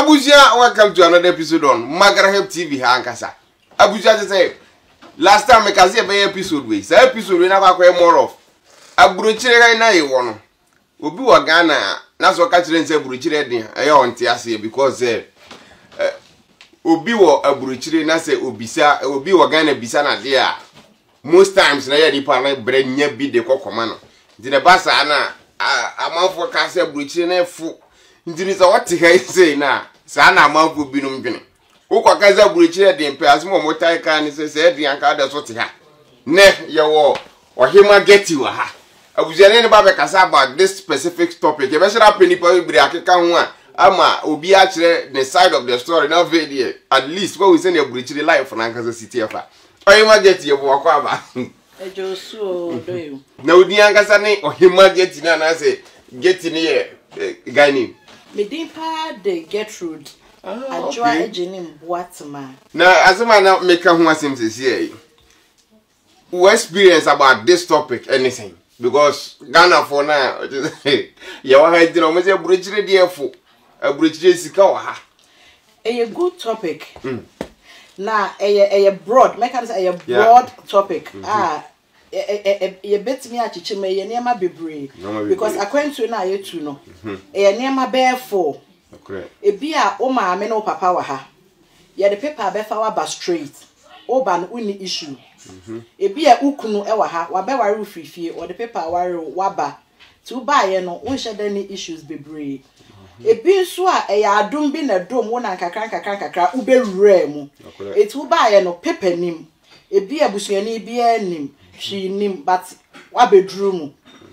Abuja, welcome to another episode on Magarahep TV Hankasa. Abuja just say last time I can see a episode we. So episode we never quite more of. Aburuchire na ye wono. Obi wa Ghana na so ka kire nse aburuchire den e on te ase because obi wo aburuchire na se obisa obi wa Ghana bisa na de a most times na ye di pa na bre nya bi de kokoma no. Di ne basa na amanfo ka se aburuchire na fu ndini za wati ha ise na sa na amanfo binum dwene. Wo kwa ka se aburuchire den pe asemo motai ka ni se de anka da so te ha. Ne ye wo ohima geti wa ha. Abujane ne ba be kasa about this specific topic. You better penny for every akeka ho a ama obi a kire the side of the story na video at least what we say na aburuchire life na nkasa city afa. Ohima geti ye bo akwa ba. Ejosu do. Na odi ankasa ne ohima geti na say geti ne ye guy name. Me din pa de Gertrude. Ajwa ejenim boatma. Na asema na make ho asem sese we experience about this topic anything because Ghana for now you wa ha dino me say aburuchire de fo aburuchire sika wa ha a good topic na a broad make can say a broad topic ye betimi achiche me ye niam bebre because according to na ye tu no ye niam be for e bia o maame no papa wa ha ye the paper be fa wa ba straight oba no uni issue ebia ukunu ewa ha wa be ware frifie or the paper ware waba to buy ye no unhye any issues bebre ebi nso a eya adom bi na dom wo na kakra ubewura mu etu buy ye no paper nim ebi abusuani bia nim she nim but wabedru mu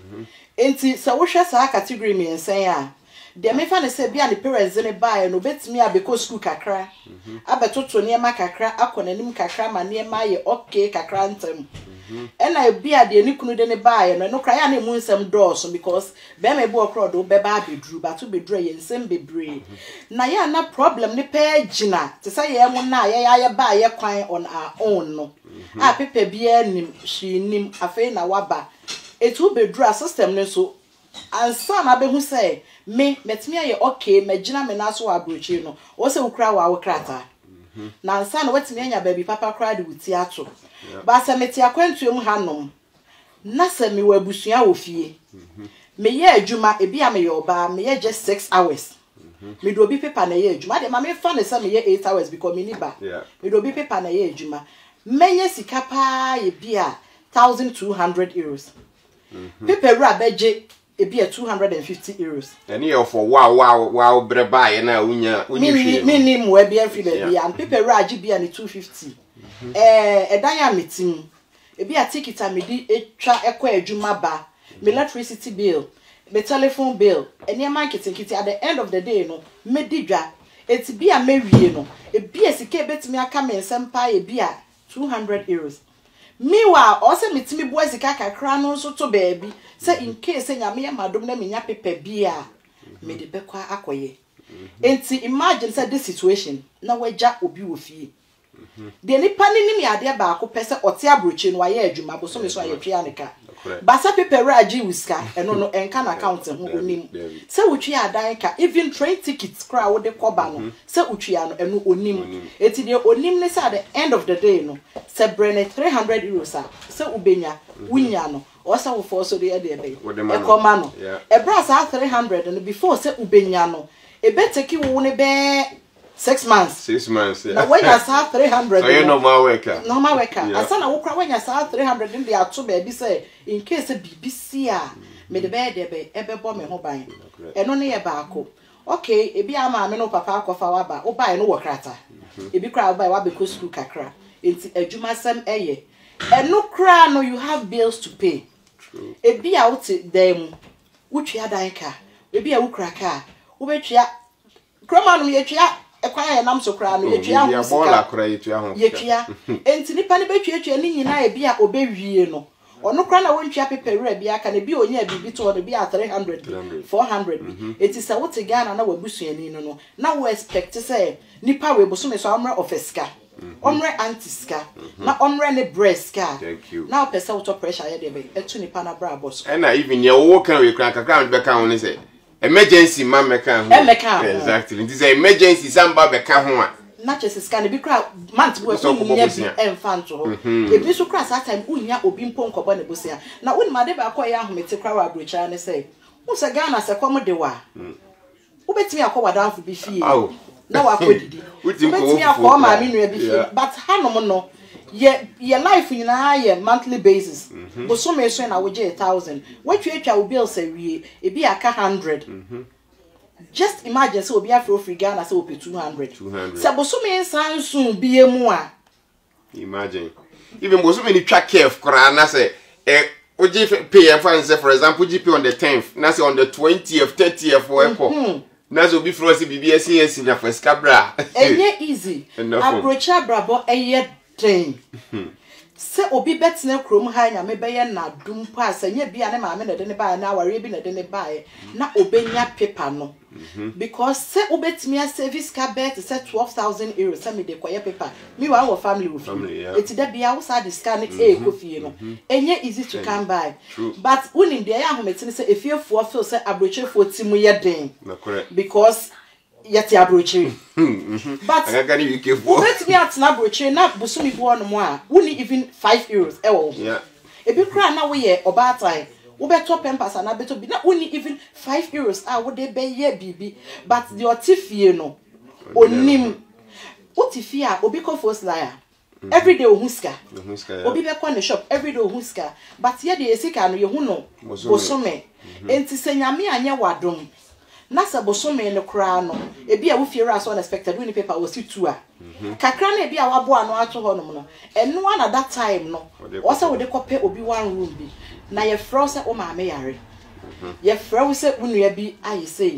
enti se wo hwe sa category me ensen a de me fa ne se bia ne parents ne buy no betimi abeko school kakra abetoto niema kakra akonanim kakra ma niema ye okay kakra ntem ena bia de ni kunu de ne buy no kra ya ne mu nsem dose because be me bo okro do be ba bedru but to bedru ye nsem bebre na ya na problem ne pa gina te say ye mu na ye buy ye kwan on our own no a pepe bia nim she nim afei na waba etu bedru system ne so ansa na be hu say me metimi aye okay magina me na so abrochi no wo se ukra wa wo krata na ansa na wetimi anya baby papa cry de wuti ato ba se meti akwantuem hanom na se me wabusua wo fie me ye adwuma e bia me ye oba me ye just 6 hours me do bi paper na ye adwuma de ma me fa ne se me ye 8 hours because me ni ba me do bi paper na ye adwuma menye sika pa ye bia 1200 euros paper ra beje e be 250 euros. And here for wow breba ye na unya minimum we be free baby and people rage be and 250. Edan ya metim. E be a ticket a me di etwa ekwa adwuma ba. Me electricity bill, me telephone bill, eni marketing kit at the end of the day no me di dwa. Eti be a me wie no. E be a sika betimi aka me nsem pa e be a 200 euros. Meanwhile, also metimi boy sika kakra no so to baby. Say in case nyame madom na menya pepe bia me de bekwa akoye. Enti imagine say this situation na waja obi wo fie. De nipa ni nim ade ba ko pese ote abrochi no aye adwuma bo so me so aye twa anika. Basa pepe raji wiska eno no enka na account ho onim. Say wotwe adan ka even train tickets kra wo de koba no say wotwe no eno onim. Enti de onim ne say at the end of the day no say brene 300 euros a say ubenya wunya no osa wo for so de e be e koma no e bra sa 300 no before say ubenya no e beteki wo ne be 6 months. 6 months, yeah. Now when you say 300, so you normal worker. Normal worker. And so now when you say 300, then they are two baby say in case a BBC me the bed ebe bomb me ho ban. E no na ba ko. Okay, e bi ama me no papa akofa wa ba. O ba no workrata. E bi kra ba wa be ko school kakra. Enti adwuma sam eye. E no kra no you have bills to pay. True. E bi a wote dem. Wotwa dan ka. E bi a wo kra ka. Wo betwa kroma no ye twa ekwanya nam so kra no yetwa ho sika bola kra yetwa ho yetwa enti nipa ne betwa ni nyina e bia obewie no ono kra na wontwa pepere bia ka ne bia onya bibi to no bia 300 400 enti se wote Ghana na wabusuani no na wo expect say nipa we boso so amra offiska omre antiska na omre ne breska na opesa wo to pressure ye de be etu nipa na bra boss and even ye wo kan we kra kakra be kan woni say emergency man meka ho exactly it is an emergency samba beka ho a na chese scan bi kra month we unya bi enfanto ho e bi so kra that time unya obi mpo nkobo ne bosia na woni made ba akoya ahomete kra wa abrocha ne say wo se Ghana se kom de wa wo betimi akwa danfo bi fie na wa kodidi wo betimi akwa ma mi nua bi fie but hanom no ye life nyina ye monthly basis bo so me so na wo je 1000 watwa wo bill say wie e bi aka 100 just imagine so obi afro free Ghana say ope 200 say bo so me sansun bi emu a imagine even bo so me ni twa kef kra na say oji pay and for example GP on the 10th na say on the 20th 30th for echo na so bi fro say BBS na for scabra enye easy approach brabo eye train se obi betne krom ha nya me beye na dum pass nya bia ne ma me na de ne ba na aware bi na de ne ba na obenya paper no because se obetimi a service ka bet se 12,000 euros se me de koye paper me wa our family with eti da bia wo sa de scan e kofie no enye easy to come by but unim de ya ahometi se efiefo feel se abrochefo timu ye den because yeti abrochi but agagani wikefo let me at na abrochi na busumi bo no mo a woni even 5 euros ewo ebi kra na wo ye obatai wo beto pempers na beto bi na woni even 5 euros a wo de be ye bibi but the otifie no onim otifie a obi ko first liar every day ohuska obi be ko na shop every day ohuska but ye de esika no ye hu no bosome enti senyame anye wadom na sa bosome ne kra no e bia wo fiera so unexpected we ni paper wo si tu a kakra na e bia wabo ano ato ho no no eno na that time no wo se wo de kope obi one room bi na ye fro se o ma me yare ye fro se unua bi ayi sei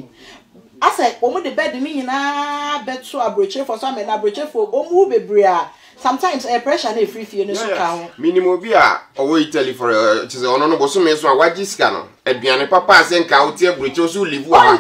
asa o mo de bed ni nyina beto abroche for so me na abroche for o mu bebre a sometimes a pressure na free fee no so ka ho minimum bi a owo Italy for it is ono no bosome so a wagiska no aduane papa ase nka wo tie abroche so live wa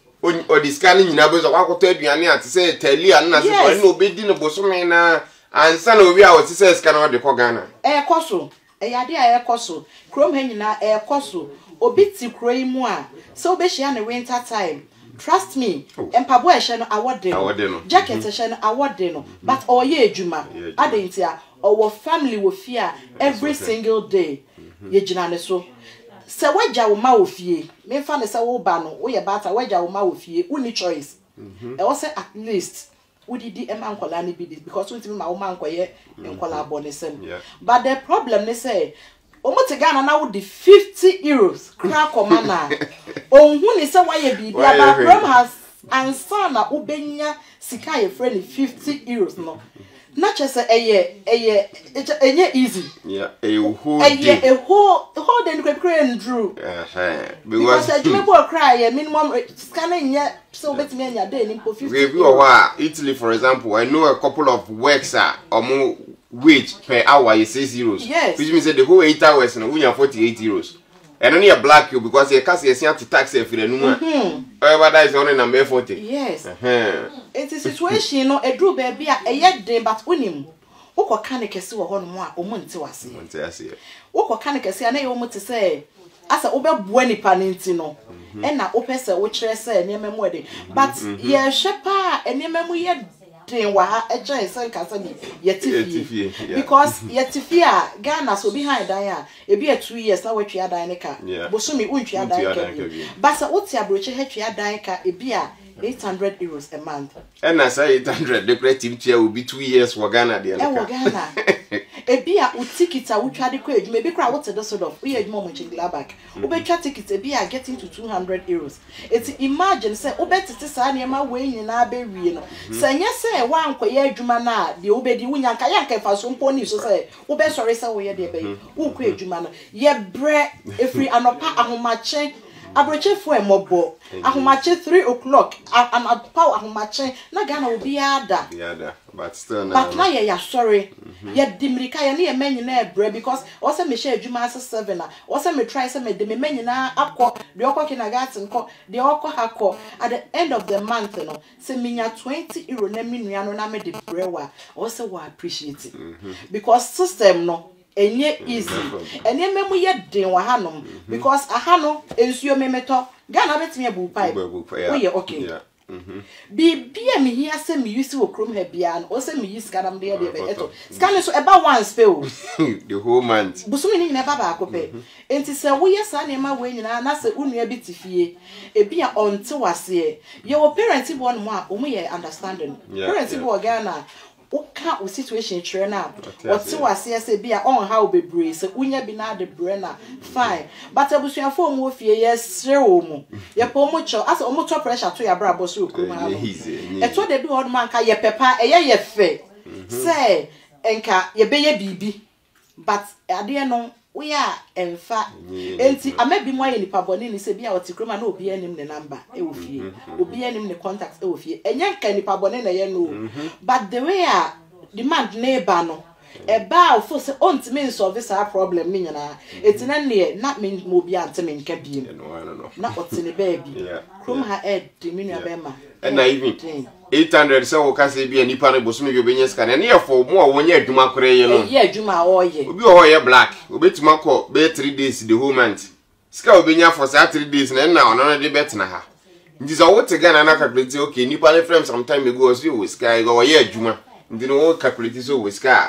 o di scan nyina be so kwakoto aduane ate se Italia na se for no obedi no bosome na ansa na obi a wo se scan o de ko Ghana koso yade a koso krom ha nyina koso obi ti kroi mu a se obehia na winter time trust me empabo ehye no awode no jacket ehye no awode no but oye ejuma adentia our family wo fia every single day ye gina ne so se waja wo ma wo fie me fa ne se wo ba no wo ye bata waja wo ma wo fie uni choice e wo se at least udidi ema nkola ne bi because we ma wo ma nkoye nkola abonesem but the problem ne say omote Ghana na wo di 50 euros kra komana onhu ni se waye bibia ba from has ansa na ubenya sika ye friend 50 euros no na chese enye easy a whole then krekre ndru because ajumebo kra ye minimum scan nye so betimi anya day ni po 50 we wa Italy for example I know a couple of works are omo wage per hour is 6 euros. Yes. Which means that the whole 8 hours no we have 48 euros. And only a black you because you can't see to tax if you know. That is only number 40. Yes. It's a situation no a drew baby a yet day but unim. Oko kane kesi wo ho no mo a omonte wase. Monte ase. Oko kane kesi ana ye omo te say asa obeboa nipa nti no. E na opese wo kire say enema mu ade. But ye hwepa enema mu ye den wa ha eje sen kasa ni yetifie because yetifie Ghana so behind dan a e bi 2 years na watwe adan ne ka bosumi untwe adan ka but sa woti abroche hetwe adan ka e bi a 800 euros a month and I say 800 the creative chair will be 2 years for Ghana there Ghana e bi a utikita wotwa de kwa edwuma bi kra wote the sort of we edwuma mo Chinglabak ubetwa ticket e bi a getting to 200 euros it's imagine say ubetete sa na ma we nyina be wie no sanya say wa nkoye edwuma na de ubedi wunya nka ya nka fa so mponi so say ube sori say wo ye de be wo kwa edwuma no ye bre efri anopa ahomache abroche fo emobo ahomache 3 o'clock and power ahomache na Ghana obi ada but still but na ye ya sorry ye dimrika ye na ye menyi na ebre because o se me share adwuma as 7 na o se me try se me de me menyi na akọ de okọ kindergarten ko de okọ hakọ at the end of the month no se minya 20 euro na minua no na me de brewa o se wa appreciate it because system no enye easy ene memu ye den wa hanom because ahano ensuo memeto Ghana betimi abu pipe oye okay bibia me hia se me use wo krom ha bia no o se me use kanam de de eto scan so eba once pe o the whole month busumi ni nyina baba akope enti se wo ye sa ne ma we nyina na se unua bi tifie e bia onte wase ye wo parent bo no a o mu ye understanding parent bo Ghana oka o situation chere na ote wase se bia on how bebre se unya bi na de brena fine but abusuafo mu ofie ye sre wo mu ye po mu cho as o mu to pressure to ya bra boss okuru ma no eto de bi ho man ka ye pepa ye fe say enka ye be ye bibi but ade no we are emfa enti amabi mo ye nipa boni ni se bia otikroma na obi anim ne number e wo fie obi anim ne contact e wo fie enye nka nipa boni na ye no but the way a demand neighbor no eba ofo se ontime solve sa problem ni nyana etina ne na me mo bia ntime nka biem na otine baby krom ha ed diminu abema and even 800 so ka se bia nipa no boso me bi obenya scan na ye for mo a wonya adwuma kore ye no ye adwuma oye obi o ye black obetuma ko be 3 days the whole month ska obenya for sa 3 days na ono no de betena ha nti so wote Ghana na calculate okay nipa le frame some time ago so we sky go ye adwuma nti no calculate so we sky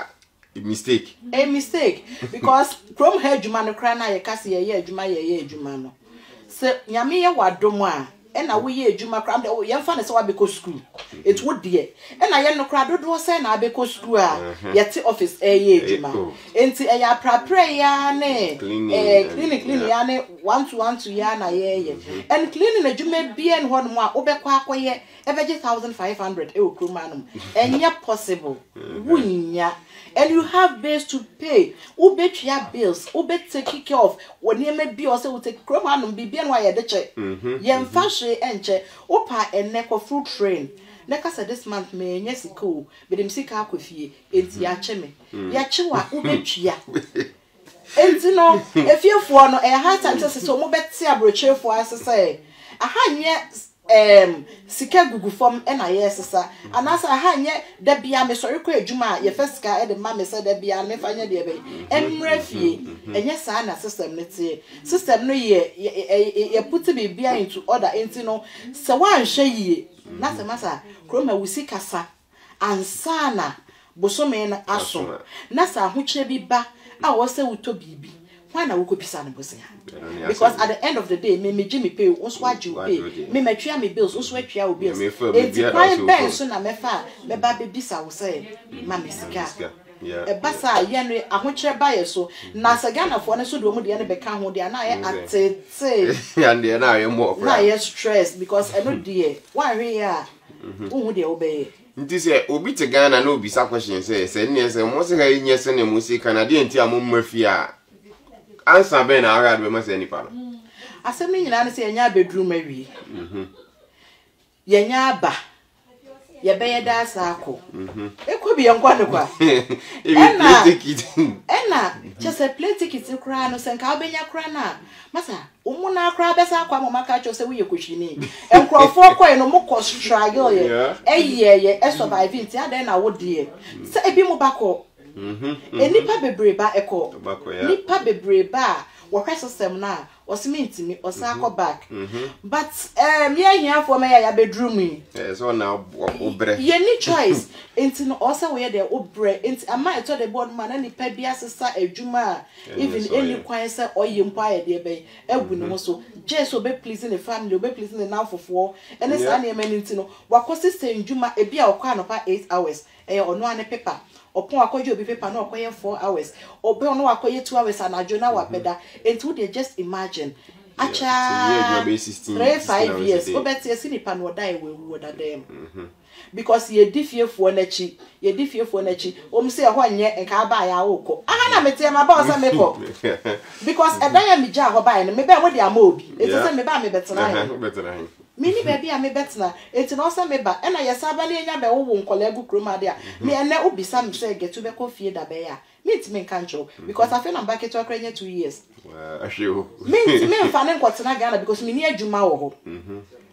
a mistake because from her adwuma no kra na ye ka se ye adwuma no se nyame ye wadom a ena wo ye adwuma kra de ye mfa ne se wa beko school it would de ena ye no kra dodo se na beko school a ye ti office ye adwuma enti e ya prapre ya ne clinic ya ne 1 to 1 to ya na ye and cleaning adwuma bia ne ho no a obekọ akoye ebeje 1500 e okroma no enye possible wunya and you have bills to pay. Ube your bills. Ube take care of. When you may be also will take chroma and be bien why the check. Yen fashe enche. Opa and neck of fruit train. Neka said this month may yes cool. But him sick up with ye. It's ya cheme. Ya chiwa ube chia. And you know, if you for no a high time to so mo bet see a brochure for us to say. Aha nye sika gugu form na yesesa anasa ha nye da bia me sori ko adwuma ye fesika e de ma me se da bia me fanya de be emra fie enye sa na system ne tie system no ye put be bia into order enti no se wan hwe yie na se masa kroma wusika sa ansana bosome na aso na sa ahokyere bi ba a wo se wuto bibi na wo kopisa no bosia because at the end of the day me Jimmy pay once what you pay me matwa me bills once watwa wo bills it's prime bank so na me fa me ba be bisa wo say ma me sika e basa ye no ahokyere ba ye so na sa Ghana fo ne so do mu de ne be ka ho de na ye atete and de na ye more na ye stress because e no de wan hwe ya wo de wo be nti se obi te Ghana na obi sa question se ne se mo se ga yin se ne mo se Canada nti amom mafia answer ben na agad be mase nipa no asem ni nyina ne se yenya bedroom awie yenya ba ye be ye da saako ekwo bi yenkwa ne kwa ena chese play ticket kra no senka obenya kra na masa umuna kra be sa kwa mama cho se wo ye kohwini enkrofo koy no mo ko struggle ye ye survive nti adan na wo de se ebi mo bako nipa bebre ba eko nipa bebre ba wo hwe system na o cement mi o sa ko back but me ahia for me ya bedroom yi so na obre ye ni choice enti no o sa we de obre enti ama eto de board man na nipa bia sesa adwuma even any kwan se oye mpa ya de be egu no mo so jesu be pleasing the family be pleasing the now for ene sa na emani enti no wakosi se adwuma e bia okwa no pa 8 hours ono ane paper opon akoje obi paper na okoye 4 hours obi ono akoye 2 hours anajo na wabeda enti would just imagine acha 3-5 years obeti esi nipa no die we da dem because ye difiefo na chi omse ho anye nka ba ya woko aha na mete ma ba osa meko because edanya mi ja ho ba no me be mo de ama obi eti se me ba me betena mini baby a me betna enti no se me ba na yesa ba le nya be wo nkola gu kroma de a me ene obisa me se get to be ko fie da be ya meet me kancho because I feel I'm back to akra 2 years ashewo me fa ne nkotena Ghana because me ni adwuma wo ho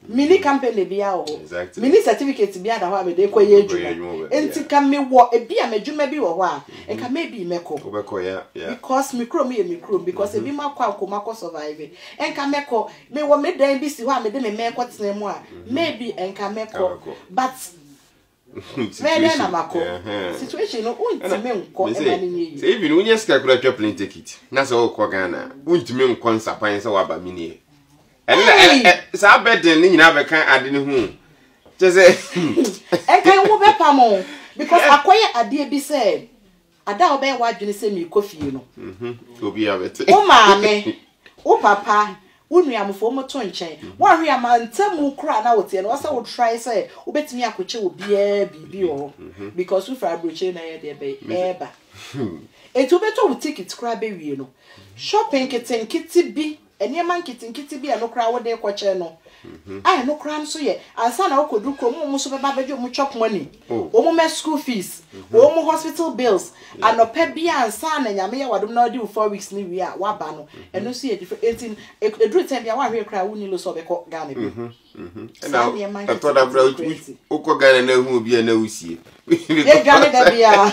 mini company bi a wo exactly mini certificate bi ada ho a me de koye adwuma enti ka me wo e bi a madwuma bi wo ho a enka maybe meko obeko yeah because micro me because e bi makwa akoma survive enka meko me wo me dan bi si ho a me de me meko tena mu a maybe enka meko but situation na mako situation no untime nko e ma ni say even unye ska kura twa plane ticket na se wo ko Ghana untime nko nsapan se wa ba mini sa beden ni nyina be kan ade ne hu je say e kan wo be pamo because akoye ade bi say ada obe wa dwene se mi kofie no obi abete o maame o papa unuamfo mo to nchen wo hwe amantamu kura na wote no wasa wo try say obetimi akoche obia bibi o because we fra broche na ye de be eba etu beto wo ticket kura be wie no shopping kiti bi eniema kiti bi no kura wo de koche no ai no kura nso ye ansa na okodu krom mo so beba bejo mo chop money o mo me school fees o mo hospital bills anopa bi ansa na nyame ya wadom na odi 4 weeks ni wi a waba no eno so ye different 18 edru time bia wa hwe kura wo ni lo so be ko Ghana bi na atoda bra uko Ghana na hu obi na usie ye Ghana da bia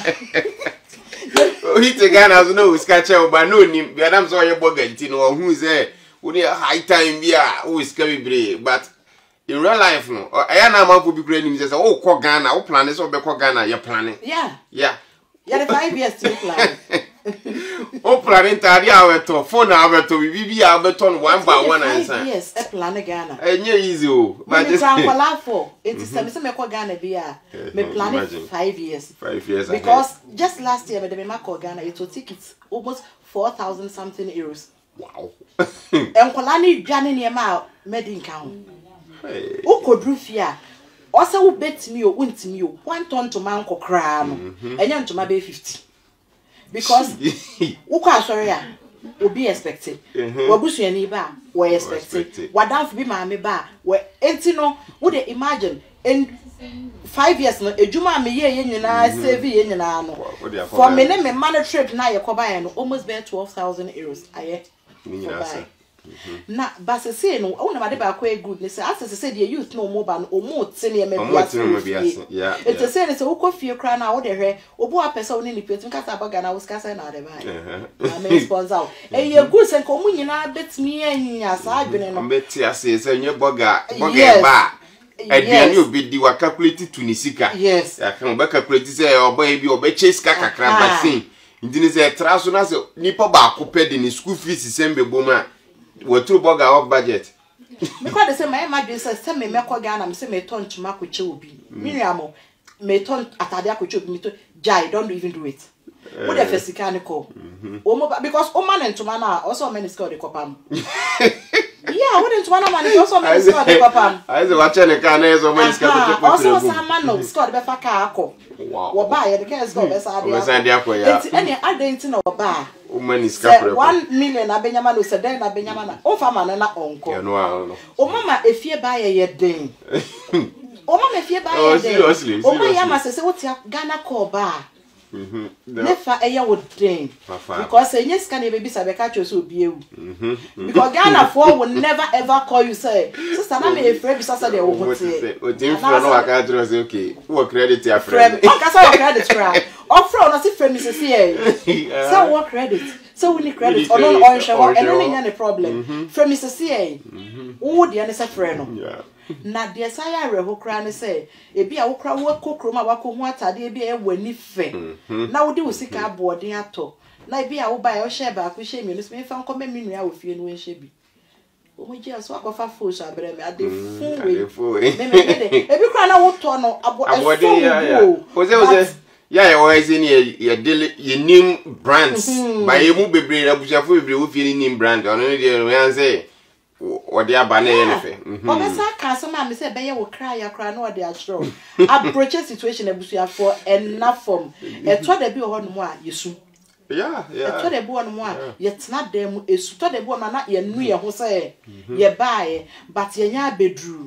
hit Ghana so no skache oba no ni bia dam so ye boga nti no hu say we need high time bia we ska bibre but in real life no aya na amafo bi kura ni say o ko Ghana o plan so be ko Ghana ye plan yeah the 5 years to plan o plan tari aweto phone aweto bibi aweto no one by one answer yes e plan Ghana enye easy o but just plan for it is me ko Ghana bia me plan 5 years because just last year me de me ko Ghana it was tickets almost 4,000 something euros. Wow. Enkola ni dwane ne ma medi nka ho. O kodru fia. O se wo betimi o untimi o. One ton to man kokra no. Enya ntoma be 50. Because wo kwa asori a obi expected. Wabusuani ba we expected. Wadamfo bi ma me ba we enti no wo de imagine in 5 years no ejuma me ye nyina save ye nyina no. For me ne me man trip na ye koba no almost be 12,000 euros aye. Na base say no wona ma de ba kwa good ne say asese say the youth no mo ba no omo tene e mabiase yeah it say say wo kofie kra na wo de hwe obo apesa wo ne ni petu nkasa baga na wo skasa na de ba na me sponsor e ye good say ko mu nyina betimi anya sa adwene no beti ase say nye boga ba aduane obi di wa calculate tunisika yes ya kan ba calculate say obo e bi obe chase kakra basin ndini say traso na say nipa ba akopɛ de ni school fees sembe boma wotru boga off budget me kwa de say my imagine say me mekɔ Ghana me say me ton tuma ko che obi miriamo me ton atade akoche obi me to jai don't even do it what the fesika ne ko o mo because o man ntuma na also man is called the kopam yeah what ntuma na man also man is called the kopam I say watch ne kan na so man is called the also some man no score be fa ka akọ wo ba ye the can score be sa de akọ ya enti ene adenti na wo ba o man is called 1 million abenyama no se den na abenyama na o fa man na onko ya no o mama efie ba ye den o mama efie ba ye den o ma ya ma se wo tia Ghana call ba nefa eya wo den because enye sika na baby sabe ka cho so obi ewu because Ghana for will never ever call you say sister na me afraid bi sasa de wo hote o tin fro no aka dro say okay wo credit ya friend o ka say credit cra o fro no say friend me say say wo credit so we need credit or no on show and no any problem friend me say wo de na say friend no na de saya reho kra ne say e bia wo kra wo kokrom a wako hu atade e bia e wani fe na wo de wo sika aboden ato na e bia wo ba e wo share ba ko share mi no me fa nko me nua a wo fie no enhye bi o mo je aso akofa fo so abre me ade fu we me de e bi kra na wo to no aboden ya o ze ya o ezi ni ye dele ye name brands ba ye mu bebre na bushafo bebre wo fie ni name brand ono ne de we an say odi aba na ye nefe obesa ka so ma me say be ye wo kra ya kra na odi achro approach situation abusuafo enna form e to da bi ho no mu a yesu yeah to da bi ho no mu a ye tena dem esu to da bi ho na ye nu ye ho say ye bae but ye nya bedru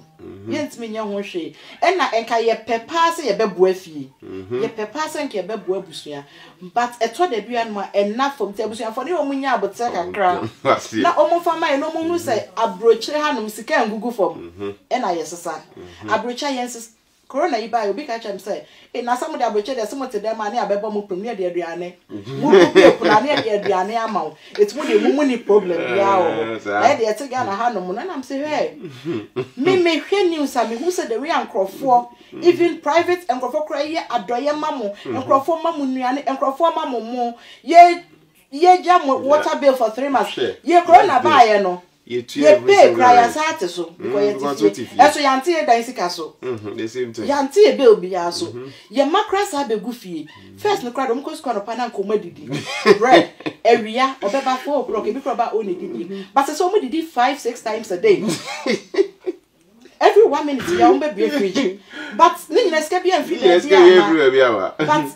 yent me nya ho hwe e na enka ye pepa se ye bebo afie ye pepa se enka ye bebo abusua but eto da bia no enough from te abusua for ne omunya abote kakra na omfa mai no mu hu se abrochire hanom sika ngugu fom e na ye sesa abrocha yensis corona iba obi ka chem say e na some de abroche de some te dem ani abebo mu premier de aduane mu bi opura ne de aduane ama wo etumu de mu ni problem bia o e de ete ga na ha no mu na nam say hey me hwe news am hu say the we ankrofo even private ankrofo kra ye adoye mamo ankrofo mamo nuane ankrofo mamo mo ye jam water bill for 3 months ye corona ba ye no ye pay cry asate so because eso yanti e dan sika so the same thing yanti e bill bia so ye makra sa be gufie first no cry do mko squad op na nko madidi bread area obeba 4 o'clock e bi proba o ne didi but so mo didi 5-6 times a day every 1 minute ya umbe be fridge but ni nyina ska bia free bia but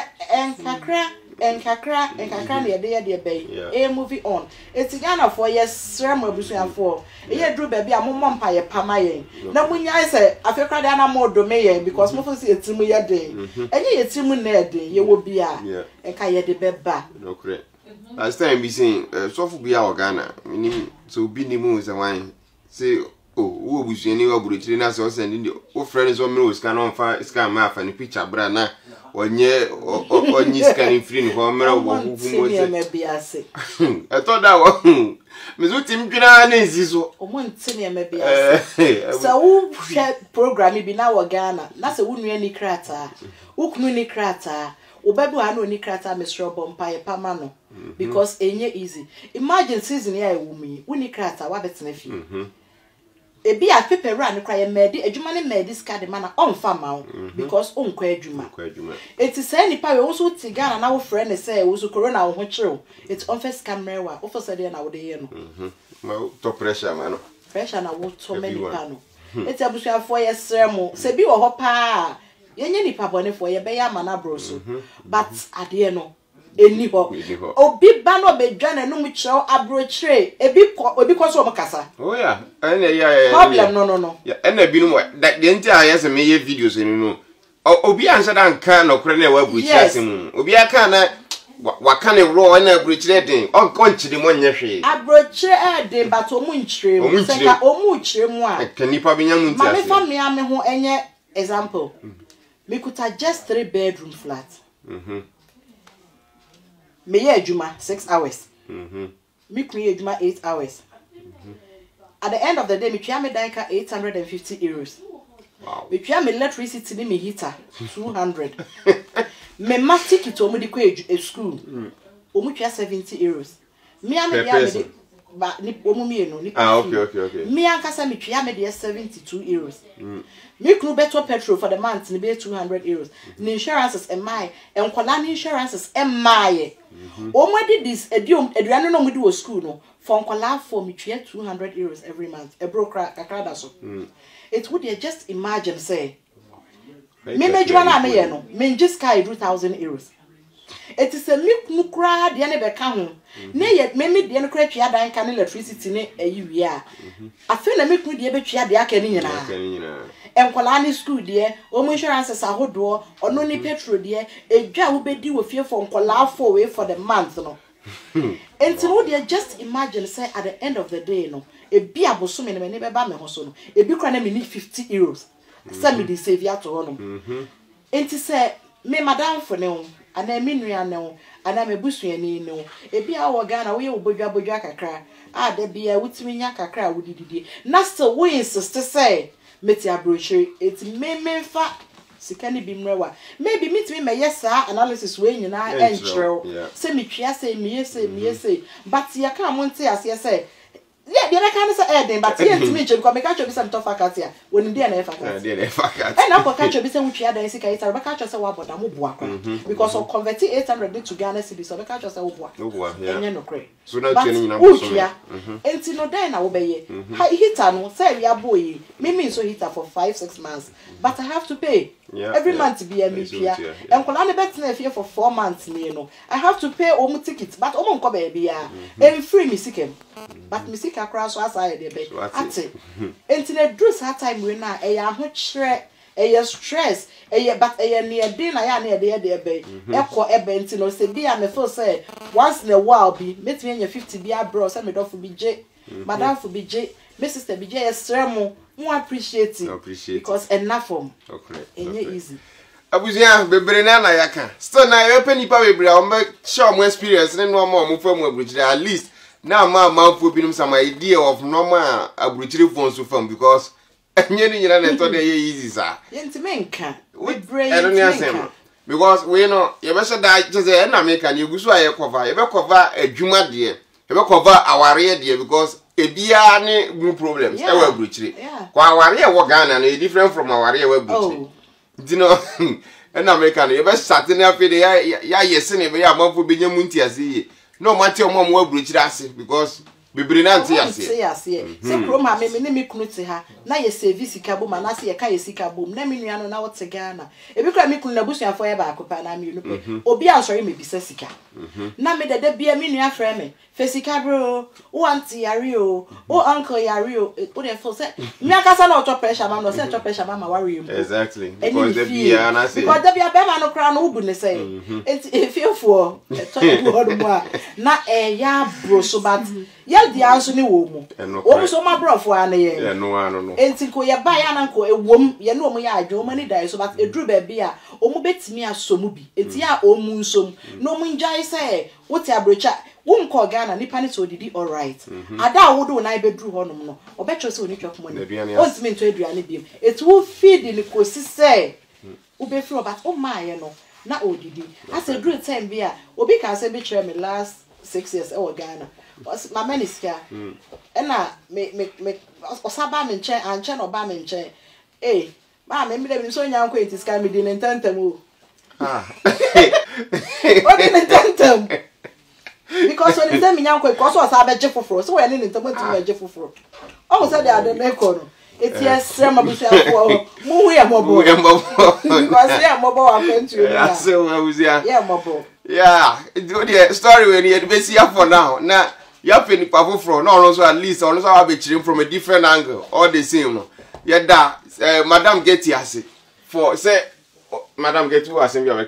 enkakra na ye bay movie on it's Ghana for yes srem abusuan for ye dru ba bia mommo mpa ye pama yen na munya say afekra de na modo me yen because mo fo say etimu ye den enye etimu na ye den ye wo bia enka ye de beba no correct last time be saying so for bia o Ghana ni so bi ni mu say wan say wo abusuan ni wo burochire na so send o friend so me o scan on fa scan ma fa ni picture bra na onye scanning free ni ho mera wo hufu mo se I thought that one mezu tim dwina na nzizo o mo ntine me bia se so wo hwe program bi na wo Ghana na se wo nua ni krata wo kunu ni krata wo bebu anu ni krata mesro bompa ye pama no because enye easy imagine season ya ewumi wo ni krata wa betena fi ebi a paper run cry medi adwuma ne medi ska de mana onfa ma because onkwa adwuma eti say nipa we wo so ti Ghana na wo frɛ ne say wo so corona wo ho kyerɛw eti onfa camera wa wo for say de na wo de ye no ma to pressure ma no pressure na wo to many pa no eti abusuafo ye sremo se bi wo ho pa yenye nipa bone fo ye be ya ma na bro so but ade no eni ho obi ba no be dwane no mu kyerɛw abrochire obi ko so mo kasa oh yeah yeah problem no yeah ena bi no that the entire yes me ye videos ni no obi ansa dan kan no kore na wa abrochire asem obi aka na waka ne ro na abrochire den on chide mo nye hwe abrochire den but omu nkyire se ka omu kyire mu a kanipa benya mu ntia ma me fa me ame ho enye example me kuta just 3 bedroom flat me ye adwuma 6 hours me kunu ye adwuma 8 hours at the end of the day me twa me danka 850 euros wow me twa me electricity ni me heater 200 me ma ticket o mu di ko school o mu twa 70 euros me ame dia me ba ni o mu me no ni okay me ankasa me twa me dia 72 euros me kunu beto petrol for the month ni be 200 euros ni insurances emai enkola ni insurances emai o mo di this eduane no mo di wo school no for enkola for me twa 200 euros every month e broker kakra da so it would you just imagine say me medjuma na me ye no me just sky 2000 euros it is a me kunu kra de ne be ka ho na ye me de no kra twa dan ka ne electricity ne ayi wi a afi na me kunu de be twa de aka ni nyina enkola ni school de o mo insurances ahodo ono ni petrol de edwa wo bedi wo fie for enkola for way for the month no enti no de just imagine say at the end of the day no e bi aboso me ne be ba me ho so no e bi kra na me need 50 euros say me dey save ya to no enti say me madam for ne o ana me nua ne o ana me busuani ne o e bi a wo Ghana wo ye wo bodwa kakra a da bia wutimi nya kakra wo dididie na still wo insist say meti abrochire it me fa sikani bi mrewa maybe meet me yes analysis we nyina enchrew say me twia say me say but ya ka monte ase say yeah the other kind say eden but here to me because me catch you be some tough faculty when dey na faculty and na for catch you be say wutwia dan sika ita be catch you say wa boda mo boa kwa because of convert 800 to Ghana cedi so be catch you say wo boa enye no kre so na twia nyina mo so enti no den na wo be ye heater no say we aboyi me so heater for 5-6 months but I have to pay every month be a mipia and kola ne betna fie for 4 months me no I have to pay omu ticket but omu nko be bia free me sikem but me sika kra so aside dey be ati enti na dress that time time we na e ya ho kire e stress but near din na ya na de be ekọ ebe nti no se bia me feel say once in a while be met me 50 bia bro say me dofo bi je madam for bi je my sister bi je esremo mo appreciate it because enough for okay easy abusia bebre na yaka still na you pay nipa bebre o me show mo experience ne no mo fam abruchire at least na ma fo binum some idea of normal abruchire phone so fam because enye ni nyina na to dey easy sa yentime nka bebre yentime because we know you be say that just na me kan yegusu aye cover you be cover adwuma de you be cover aware de because ebia ne no problems e wa abruchire kwa aware wo Ghana na different from aware wa abruchire dino en America no you be starting afi de ya yesi ne be ya manfo be nyamu ntiase no mate omo mo abruchire ase because bibiri na ntiase se kroma me ne me kunu te ha na ye service kabo ma na se ye ka ye sika bom na me nua no na wote Ghana e bi kra me kunu na busuafo ye ba akopa na me no pe obi ansori me bisa sika na me dede bia me nua frɛ me fesika bro o auntie yare o uncle yare o dey feel say me akasa na auto pressure ma no say auto pressure ma worry you exactly because the bia na say because the bia be ma no kra no ubu ne say it feel for to go do mo na ya bro so but ya di anso ni wo mu wo so ma bro fo ana ye no enti ko ye ba ya na ko ewom ye no mu ya adwo mo ni dai so but edru ba bia o mu betimi asomu bi enti ya o mu nsom no mu njai say wote abrocha won ko Ghana nipa ni so didi all right ada wodo na ibedru honum no obetro se oni twop money ontimi nto aduane biem it will feed ni kosi say wo be free but o maaye no na odidi as a drew time bia obi ka say be try me last 6 years e wo Ghana my man is here na me osaba me nche anche no ba me nche ma me dem so nyanko entiska me di ntantem o o di ntantem because when them nyanko because was abeje foforo so we ni ntantem ti abeje foforo o say they are the no eti esrem abusuafo mu hu ya mobo because ya mobo wa kwentu ya so abuzia ya mobo yeah the story when you be see for now na you have any powerful from no also at least also have be chilling from a different angle all the same no yeah da madam get here for say madam get who asem you make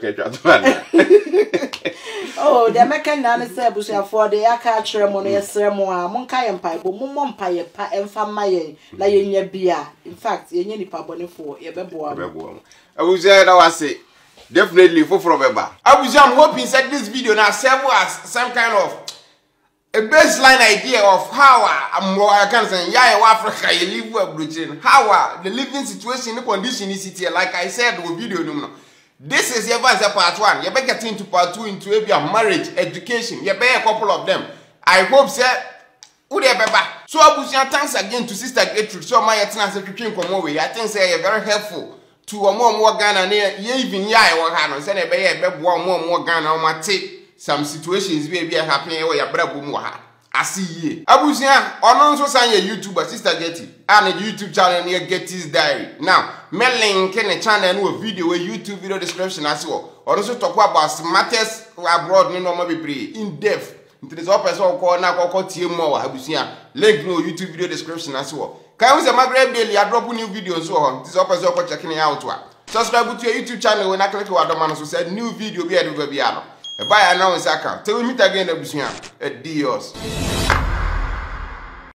oh the American na say abusuafo de aka akere mo no yesremo a monka ye mpaibo mo mpaye pa emfa maye na yenya bia in fact yenya nipa bonefo ye bebo abuzia that was say definitely for beba abuzia I'm hoping that this video now serve as some kind of a baseline idea of how I can say Africa you live abroad how the living situation the condition is here like I said the video no this is even part 1 you better get into part 2 into a marriage education you better a couple of them I hope say who dey beba so abusia thanks again to sister Gertrude so my yetina say twetwe nkomo we I think say very helpful to omo Ghana na ye even ya e wo ha no say na be ye bebo omo Ghana o mate some situations be happen where your brother mu ha asiye abusia ono nso san ye YouTuber sister Getty and the YouTube channel near Getty's Diary now me link in the channel no video where YouTube video description as well ono so talk about matters abroad no normal be in depth into this person call na call tie more abusia link no YouTube video description as well can we say Maghreb daily I drop new videos so this person call checking it out subscribe to your YouTube channel when I click on the so say new video be ado be ano. Buy announce account. Till we meet again, Adios.